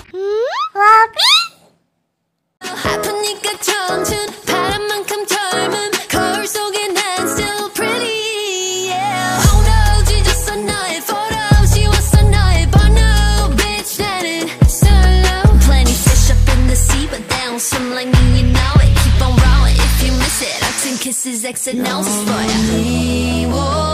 와비? 아프니까 청춘 바람만큼 젊음 거울 속에 난 still pretty yeah. Oh no 찢었어 너의 photo 지웠어 너의 번호 bitch 나는 solo Plenty fish up in the sea but they don't swim like me you know it Keep on rolling if you miss it Hugs and kisses exit noses for ya